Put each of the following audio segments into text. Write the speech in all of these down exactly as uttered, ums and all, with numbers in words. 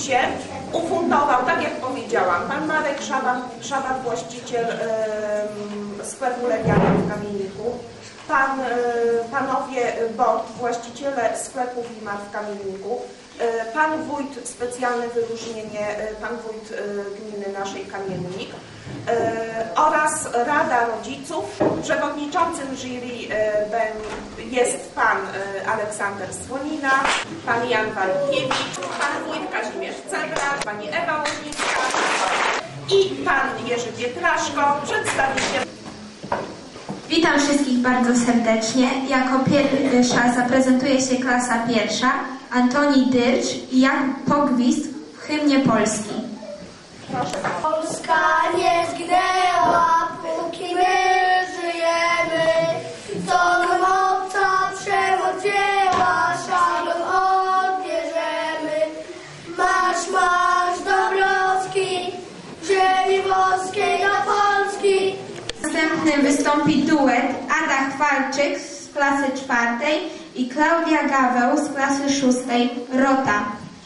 się ufundował, tak jak powiedziałam, pan Marek Szabat, Szabat właściciel e, sklepu Legiana w Kamienniku, pan, e, panowie Bot, właściciele sklepu Wimar w Kamienniku, e, pan wójt, specjalne wyróżnienie, e, pan wójt e, gminy naszej Kamiennik e, oraz Rada Rodziców. Przewodniczącym jury e, jest pan e, Aleksander Słonina, pan Jan Walkiewicz, pan wójt Kazimierz Cebra, pani Ewa Łoźnicka i pan Jerzy Pietraszko, przedstawiciel. Witam wszystkich bardzo serdecznie. Jako pierwsza zaprezentuje się klasa pierwsza Antoni Dyrcz i Jan Pogwizd w hymnie Polski. Proszę. Polska nie zginęła, póki my żyjemy. Stonem obca przewodziła, szablon odbierzemy. Marsz, marsz Dąbrowski, ziemi włoskiej do Polski. Następnym wystąpi duet Ada Chwalczyk z klasy czwartej i Klaudia Gaweł z klasy szóstej Rota.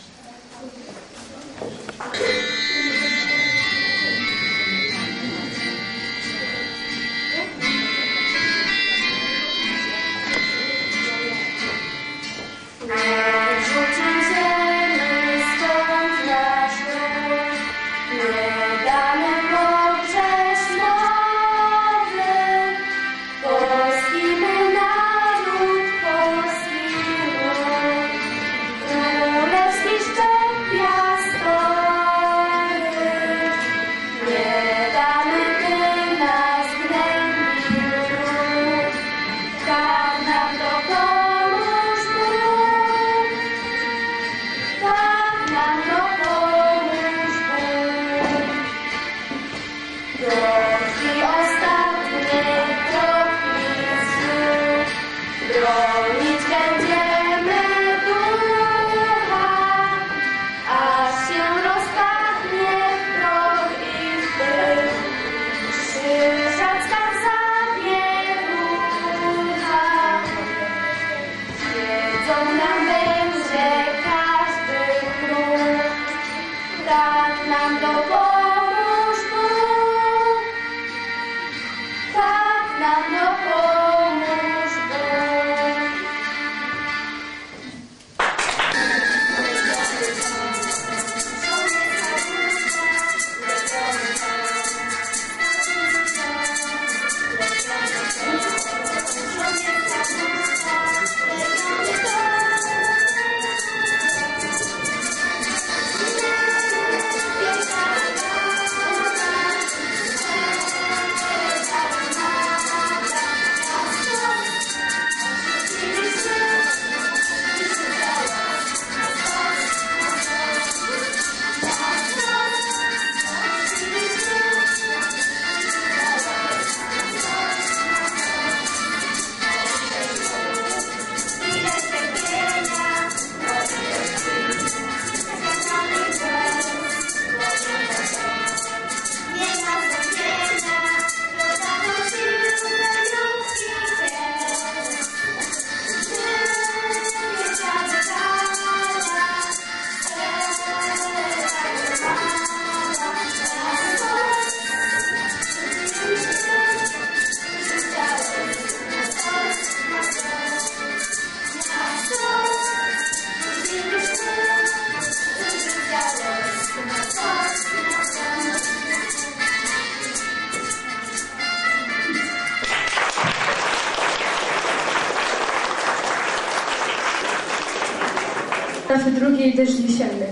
Klasy drugiej deszcz jesienny.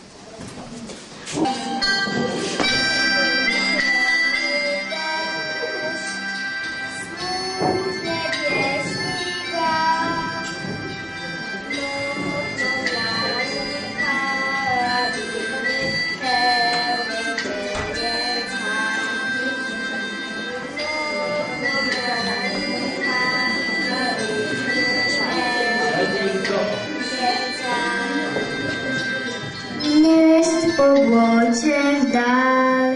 Po błocie w dal,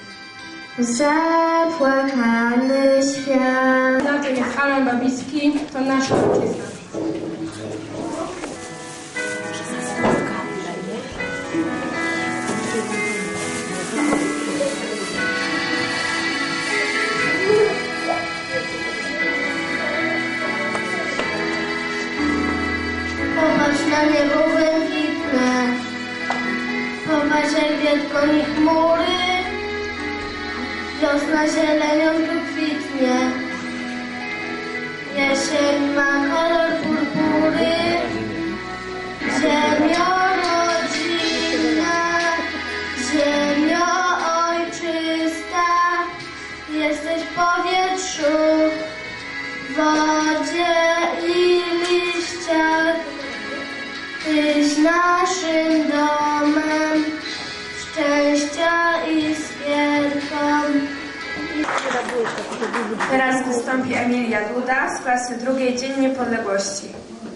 zapłakany świat. Znaczy Michał Babicki to nasza ojczyzna. niebo błękitne, popatrz jak wiatko i chmury, wiosna zielenią tu kwitnie, jesień ma kolor purpury, ziemio rodzinna, ziemio ojczysta, jesteś w powietrzu, wodzie i liściach, tyś naszym domem, szczęścia i skierką. Teraz wystąpi Emilia Duda z klasy drugiej Dzień Niepodległości.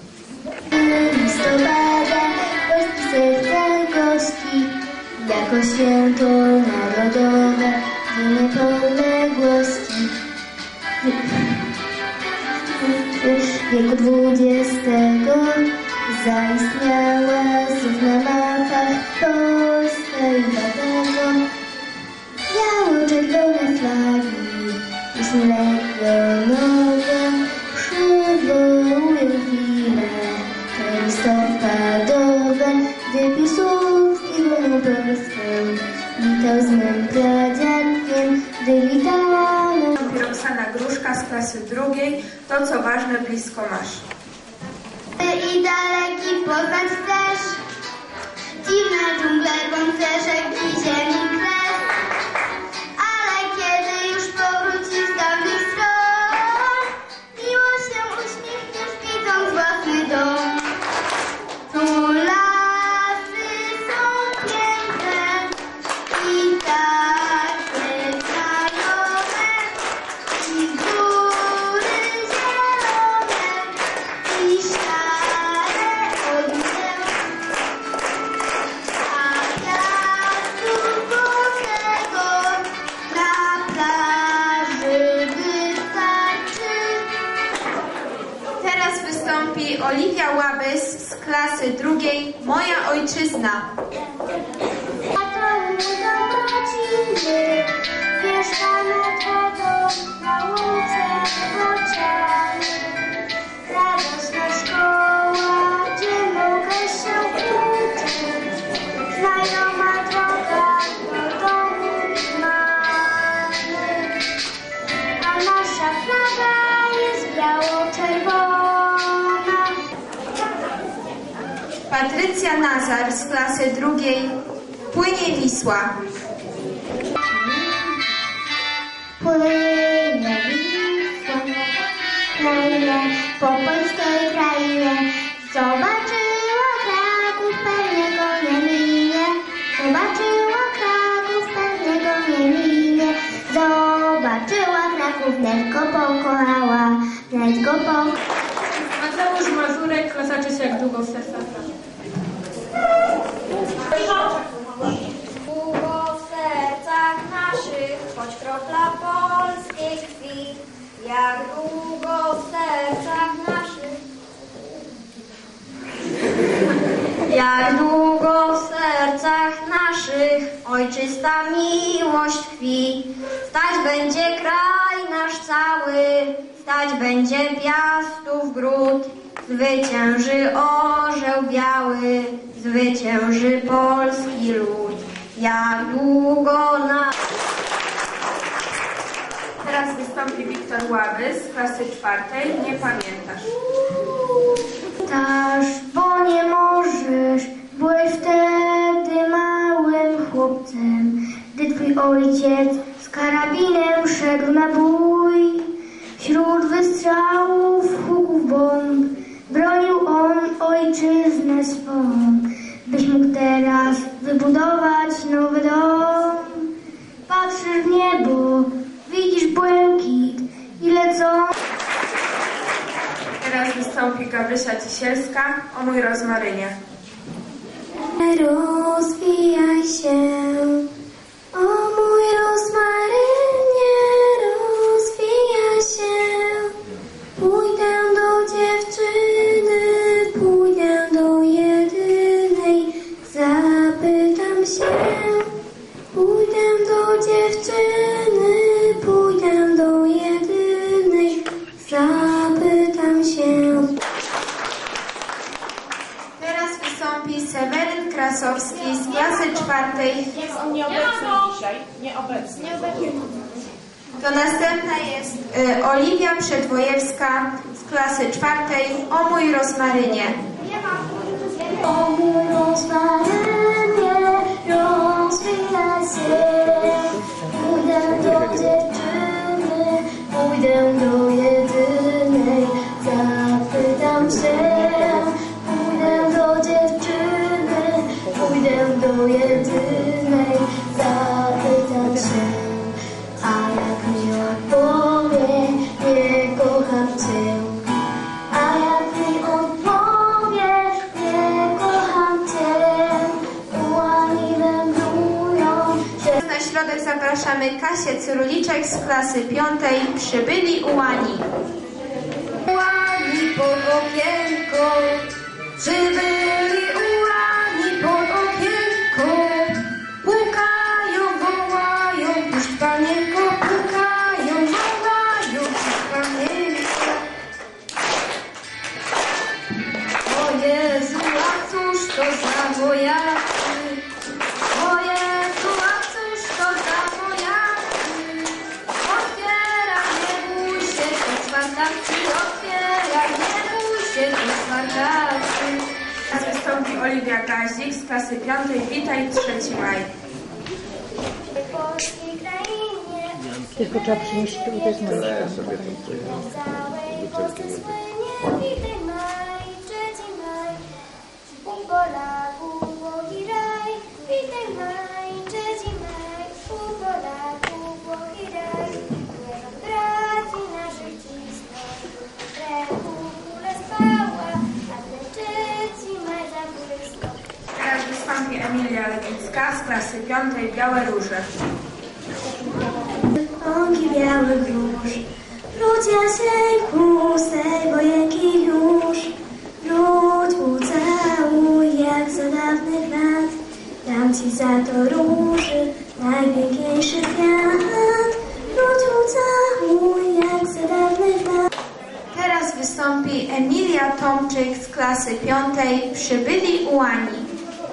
Listopada, gości serca gości, jako święto narodowe Dzień Niepodległości. W wieku dwudziestego zaistniała znów na mapach Polska i dlatego biało-czerwone flagi, pieśni legionowe przywołują chwile te listopadowe, gdy Piłsudski bronił Polskę, witał z mym pradziadkiem, gdy witano. Roxana Gruszka z klasy drugiej. To, co ważne, blisko masz. I daleki poznać chcesz, dziwne dżungle, bącerzek i ziemi kres, ale kiedy już powrócisz z dawnych stron, miło się uśmiechniesz, widząc własny dom. Tu lasy są piękne i takie znajome, i góry zielone, i szare od nich, a piasku złotego na plaży wystarczy. Teraz wystąpi Oliwia Łabys z klasy drugiej Moja Ojczyzna. A to ludą rodziny, mieszkamy wodą na łące bociany. Radosna szkoła, gdzie mogę się uczyć, znajoma droga do domu mamy. A nasza flaga jest biało-czerwona. Patrycja Nazar z klasy drugiej Płynie Wisła. Płynie Wisła, płynie po polskiej krainie. Zobaczyła Kraków, pewnie go nie minie. Zobaczyła Kraków, pewnie go nie minie. Zobaczyła Kraków, wnet go pokochała, wnet go pokochała. Mateusz Mazurek, klasa trzecia, jak długo w sercach. Długo w sercach naszych, choć kropla polskiej krwi. Jak długo w sercach naszych. Jak długo w sercach naszych ojczysta miłość tkwi. Stać będzie kraj nasz cały, stać będzie Piastów gród. Zwycięży orzeł biały, zwycięży polski lud. Jak długo na... Teraz wystąpi Wiktor Łabys z klasy czwartej Nie pamiętasz. Pamiętasz, bo nie możesz, byłeś wtedy małym chłopcem, gdy twój ojciec z karabinem szedł na bój. Wśród wystrzałów, huków bomb bronił on ojczyznę swą, byś mógł teraz wybudować nowy dom. Patrzysz w niebo, widzisz błękit i lecą. Teraz wystąpi Gabrysia Cisielska o Mój rozmarynie. Rozwijaj się, o mój rozmarynie, rozwijaj się. Pójdę do dziewczyny, pójdę do jedynej, zapytam się. Pójdę do dziewczyny, pójdę do jedynej, zapytam się. Teraz Krasowski z klasy czwartej. Jest on nieobecny dzisiaj. Nieobecny. To następna jest y, Oliwia Przedwojewska z klasy czwartej. O mój rozmarynie. O mój rozmarynie, rozwijaj się. Pójdę do dziewczyny, pójdę do jedynej. Zapytam się, pójdę do dziewczyny, pójdę do jedynej. Zapytam się, a jak mi odpowie, nie kocham cię. A jak mi odpowie, nie kocham cię. Ułani wędrują się. Na środek zapraszamy Kasię Cyruliczek z klasy piątej. Przybyli ułani. Ułani pod okienko, przybyli ułani pod okienko. Pukają, wołają, puść panienko, pukają, wołają, puść panienko. O Jezu, a cóż to za wojacy? O Jezu, a cóż to za wojacy? Otwieraj, nie bój się, to spartacy. Otwieraj, nie bój się, to spartacy. Teraz wystąpi Oliwia Gazik z klasy piątej. Witaj, trzeci maj. W polskiej krainie Tylko trzeba przynieść tu, to jest moje. całej Polsce słynie. Witaj maj, trzeci maj, u Polaków Włochi raj. Witaj maj, trzeci maj, u Polaków Włochi raj. Niech od braci naszych cisną, w ręku kule spała, a ten trzeci maj zabłysnął. Teraz wystąpi Emilia Lewicka z klasy piątej. Białe róże. Łąki białych róż, wróć Jasieńku z tej wojenki już. Wróć, pocałuj jak za dawnych lat, dam ci za to róży najpiękniejszy kwiat. Wróć, pocałuj jak za dawnych lat. Teraz wystąpi Emilia Tomczyk z klasy piątej. Przybyli ułani.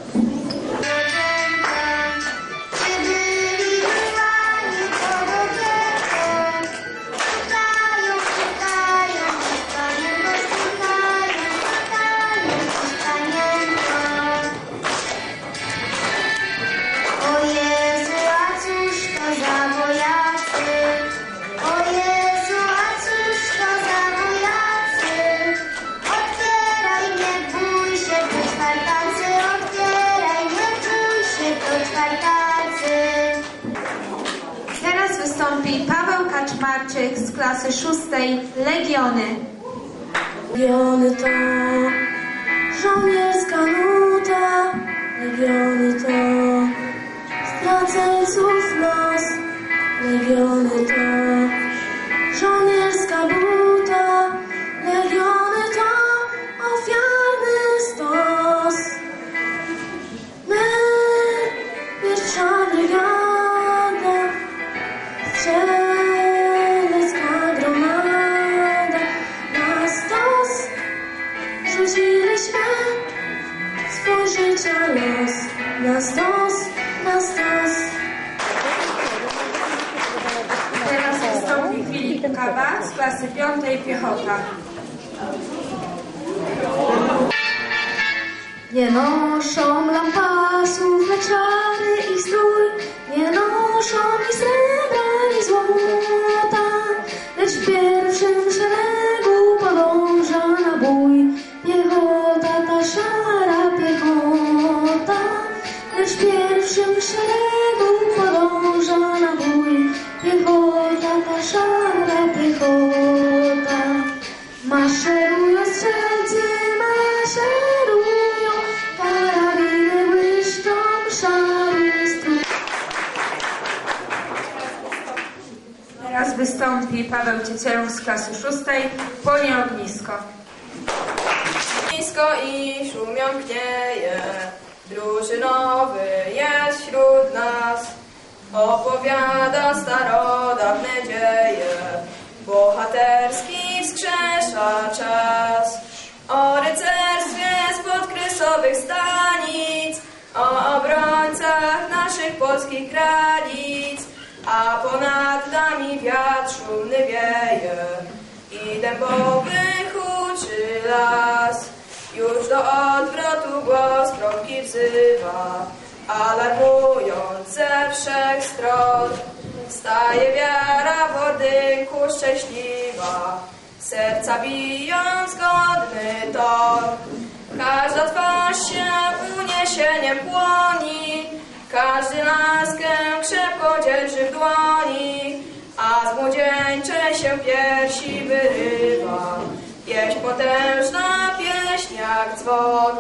O Jezu, a cóż to za wojacy? O Jezu, a cóż to za wojacy? Otwieraj, nie bój się, to czwartacy. Otwieraj, nie bój się, to czwartacy. Teraz wystąpi Paweł Kaczmarczyk z klasy szóstej. Legiony. Legiony to żołnierska nuta, legiony to zdradzająców los. Legiony to żołnierska buta, legiony to ofiarny stos. My, pierwsza brygada, strzelecka gromada, na stos rzuciliśmy swój życia los. Na stos, na stos. Teraz wystąpi Filip Kawa z klasy piątej. Piechota. Nie noszą lampasów, lecz czarny ich strój. Nie noszą ni srebra, ni złota, lecz w pierwszym szeregu podąża na bój. Piechota, ta szara piechota, lecz w pierwszym szeregu podąża na bój. Piechota, ta szara piechota. Maszerują strzelcy, maszerują, karabiny błyszczą, szary strój. Teraz wystąpi Paweł Ciecierów z klasy szóstej. Płonie ognisko. Nisko i szumią pnieje, drużynowy jest wśród nas. Opowiada starodawne dzieje, bohaterski wskrzesza czas. O rycerstwie spod krysowych stanic, granic, a ponad nami wiatr szumny wieje i dębowy huczy las. Już do odwrotu głos kromki wzywa, alarmując ze wszech stron. Staje wiara w ordynku szczęśliwa, serca bijąc godny ton. Każda twarz się uniesieniem płoni, każdy laskę krzepko dzierży w dłoni, a z młodzieńczej się piersi wyrywa pieśń potężna, pieśń jak dzwon.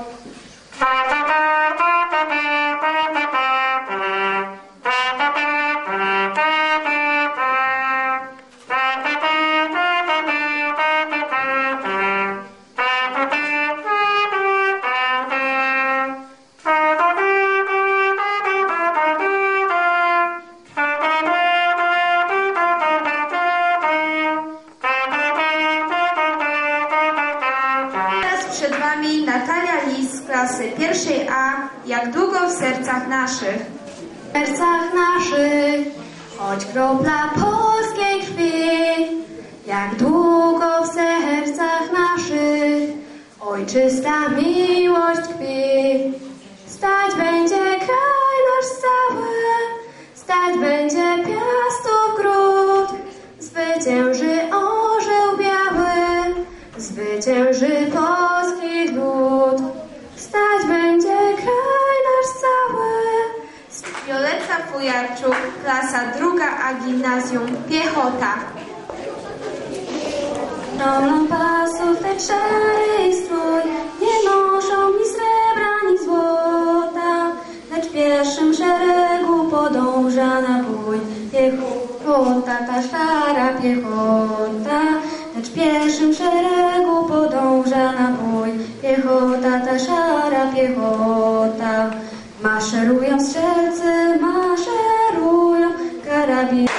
Przed Wami Natalia Lis z klasy pierwszej A. Jak długo w sercach naszych? W sercach naszych, choć kropla polskiej krwi, jak długo w sercach naszych ojczysta miłość tkwi. Stać będzie kraj nasz cały, stać będzie Piastów gród, zwycięży orzeł biały, zwycięży polski lud. Stać będzie kraj nasz cały. Wioletta Fujarczuk, klasa druga A gimnazjum piechota. Domną pasów lecz szary strój, nie noszą ni srebra, ni złota, lecz w pierwszym szeregu podąża na bój. Piechota, ta szara piechota, lecz w pierwszym szeregu podąża na bój. Piechota, ta szara piechota, maszerują strzelcy, maszerują karabiny.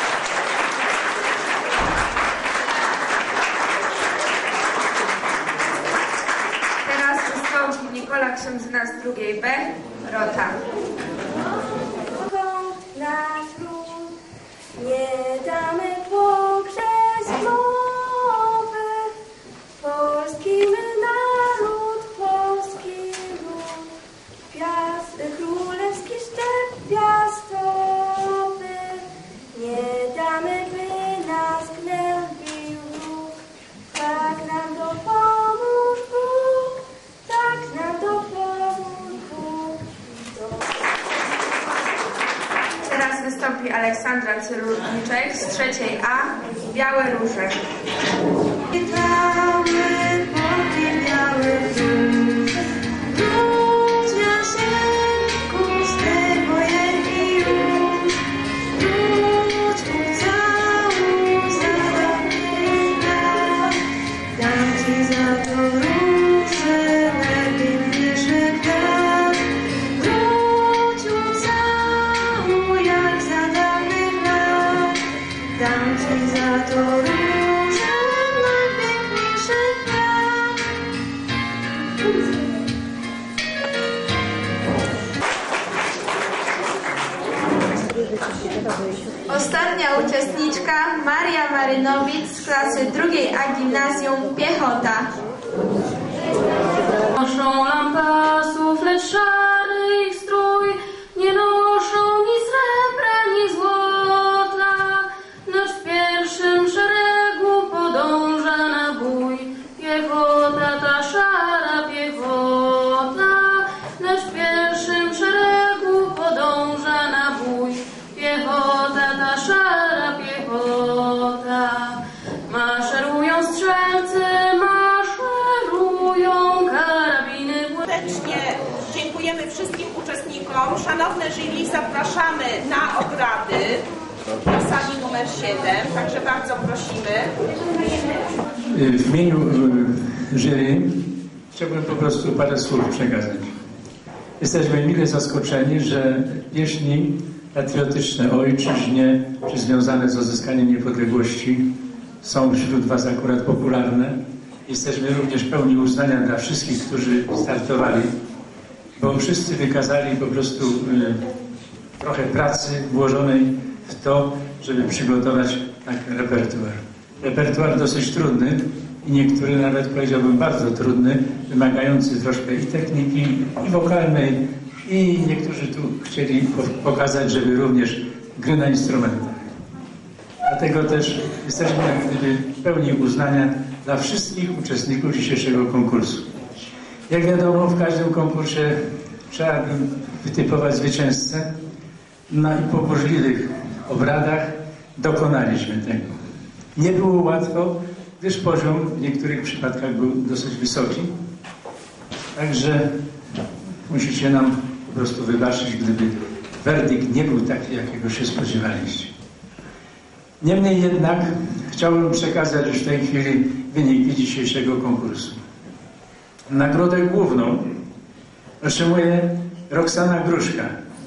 Teraz wystąpi Nikola Księżyna z drugiej B. Rota. Nasz lud nie damy pokrzeć mowy. Polski my naród, polski lud, piast, królewski szczep piastowy. Nie damy, by nas gnębił wróg. Tak nam dopomóż Bóg, tak nam dopomóż Bóg. Teraz wystąpi Aleksandra Cyrulniczek z trzeciej A. Białe róże. Witały boki biały róż, róż Jasieńku z tego jęki już, róż ucałuj za dawnych lat, dam ci za to róże najpiękniejszych dat. Róż ucałuj jak za dawnych lat, dam ci za to róże. Ostatnia uczestniczka Maria Marynowicz z klasy drugiej A gimnazjum piechota. Noszą lampasów, lecz szary ich strój, nie noszą ni srebra, ni złota, lecz w pierwszym szeregu podąża na bój. Piechota, ta szara piechota, lecz w pierwszym szeregu podąża na bój. Piechota, ta szara piechota, maszerują strzelcy, maszerują karabiny. Serdecznie dziękujemy wszystkim uczestnikom. Szanowne jury, zapraszamy na obrady do sali numer siedem, także bardzo prosimy. W imieniu jury chciałbym po prostu parę słów przekazać. Jesteśmy mile zaskoczeni, że pieśni patriotyczne o ojczyźnie czy związane z uzyskaniem niepodległości są wśród Was akurat popularne. Jesteśmy również pełni uznania dla wszystkich, którzy startowali, bo wszyscy wykazali po prostu trochę pracy włożonej w to, żeby przygotować tak repertuar. Repertuar dosyć trudny i niektóry nawet powiedziałbym bardzo trudny, wymagający troszkę i techniki, i wokalnej, i niektórzy tu chcieli pokazać, żeby również gry na instrumentach. Dlatego też jesteśmy jak gdyby w pełni uznania dla wszystkich uczestników dzisiejszego konkursu. Jak wiadomo, w każdym konkursie trzeba by wytypować zwycięzcę, no i po burzliwych obradach dokonaliśmy tego. Nie było łatwo, gdyż poziom w niektórych przypadkach był dosyć wysoki. Także musicie nam po prostu wybaczyć, gdyby werdykt nie był taki, jakiego się spodziewaliście. Niemniej jednak chciałbym przekazać już w tej chwili wyniki dzisiejszego konkursu. Nagrodę główną otrzymuje Roxana Gruszka.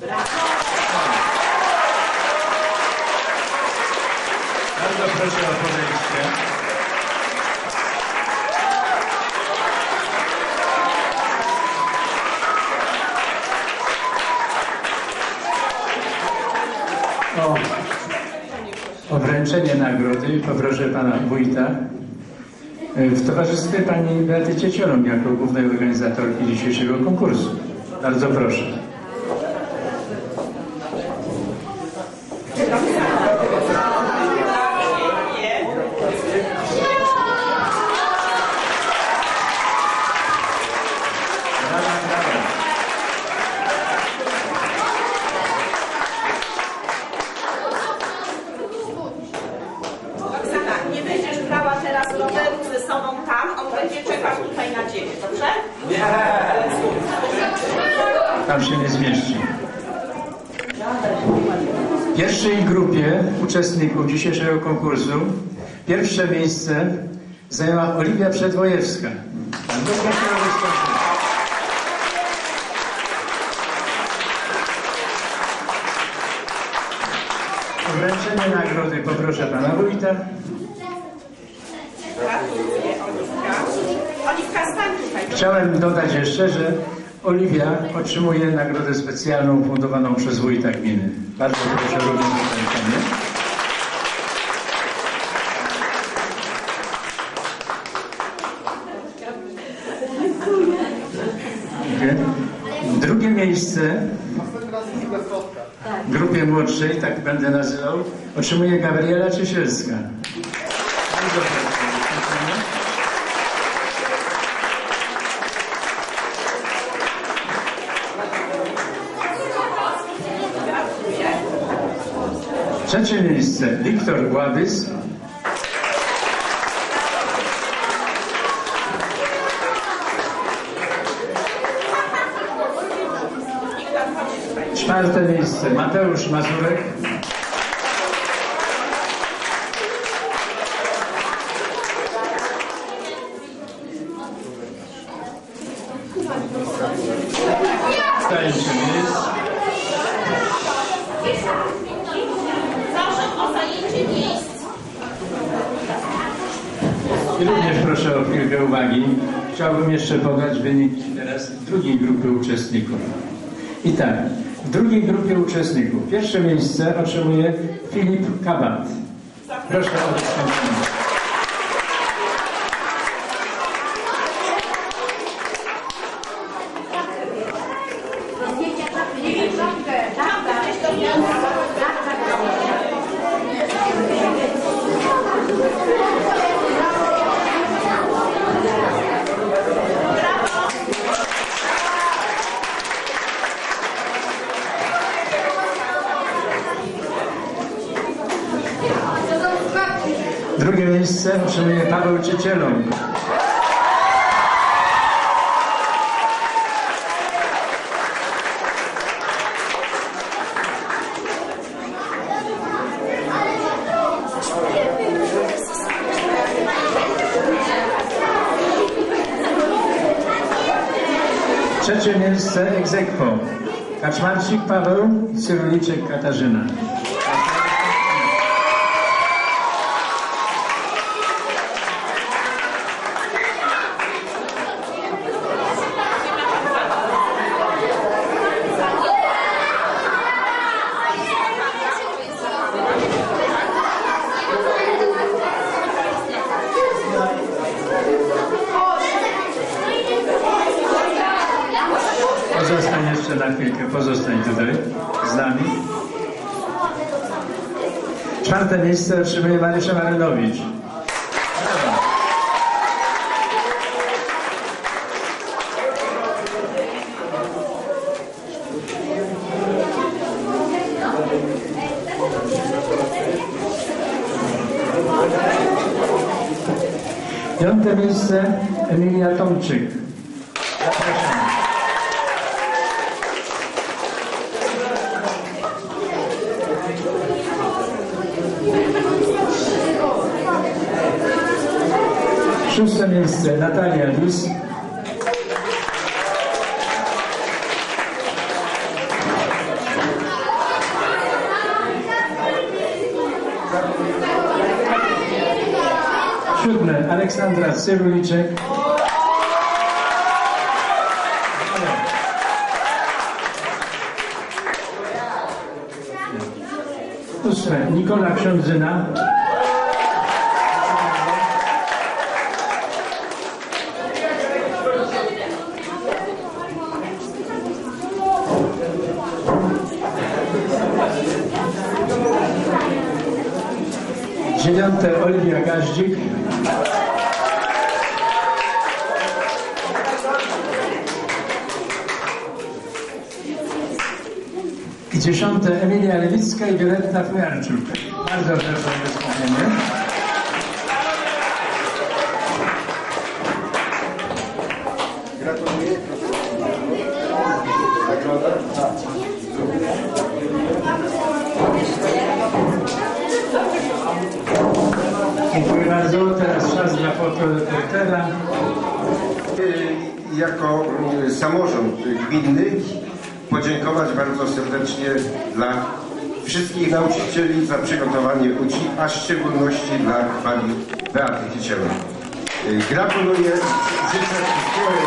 Bardzo proszę o podejście. O, o wręczenie nagrody poproszę pana wójta w towarzystwie pani Beaty Cieciorąg jako głównej organizatorki dzisiejszego konkursu. Bardzo proszę. Tam się nie zmieści. W pierwszej grupie uczestników dzisiejszego konkursu pierwsze miejsce zajęła Oliwia Przedwojewska. Bardzo proszę o wystąpienie. O wręczenie nagrody poproszę pana wójta. Chciałem dodać jeszcze, że Oliwia otrzymuje nagrodę specjalną fundowaną przez wójta gminy. Bardzo proszę również o wręczenie. Drugie miejsce w grupie młodszej, tak będę nazywał, otrzymuje Gabriela Ciesielska. Bardzo proszę. Trzecie miejsce Wiktor Łabys. Czwarte miejsce Mateusz Mazurek. Zajęcie miejsc. I również proszę o chwilkę uwagi. Chciałbym jeszcze podać wyniki teraz drugiej grupy uczestników. I tak, w drugiej grupie uczestników pierwsze miejsce otrzymuje Filip Kabat. Proszę o wystąpienie. Drugie miejsce otrzymuje Paweł Ciecieląg. Trzecie miejsce ex aequo Kaczmarczyk Paweł i Cyruliczek Katarzyna. proszę na chwilkę pozostań tutaj z nami. Czwarte miejsce otrzymuje Marysia Marynowicz. Piąte miejsce Emilia Tomczyk. Zapraszam. Szóste miejsce Natalia Lis. Siódme Aleksandra Cyruliczek. Ósme Nikola Ksiądzyna. Dziewiąte Oliwia Gaździk. I dziesiąte Emilia Lewicka i Wioletta Fujarczuk. Bardzo proszę o wystąpienie. Gratuluję. Nagroda? Dziękuję bardzo. Teraz czas dla fotoreportera. Jako samorząd gminny podziękować bardzo serdecznie dla wszystkich nauczycieli za przygotowanie uci, a w szczególności dla pani Beaty Kiciela. Gratuluję, życzę wszystkiego.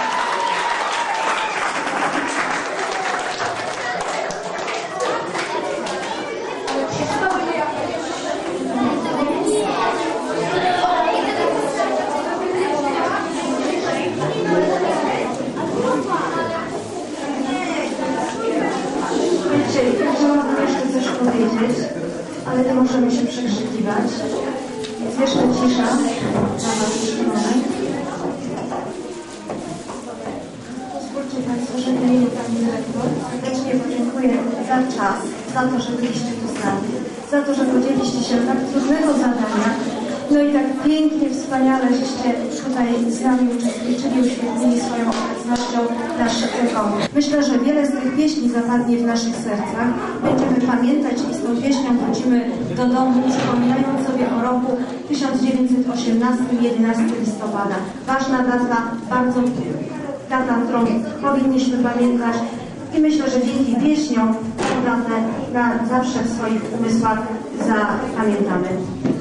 Chciałabym jeszcze coś powiedzieć, ale nie możemy się przekrzykiwać. Jest jeszcze cisza na wasz moment. Pozwólcie Państwo, że w imieniu Pani Dyrektor serdecznie podziękuję za czas, za to, że byliście tu z nami, za to, że podzieliście się tak trudnego zadania. No i tak pięknie, wspaniale, żeście tutaj z nami uczestniczyli, uświetnili swoją obecnością nasz rekord. Myślę, że wiele z tych pieśni zapadnie w naszych sercach. Będziemy pamiętać i z tą pieśnią wrócimy do domu, przypominając sobie o roku tysiąc dziewięćset osiemnastym, jedenastego listopada. Ważna data, bardzo data, którą powinniśmy pamiętać. I myślę, że dzięki pieśniom tę datę na zawsze w swoich umysłach zapamiętamy.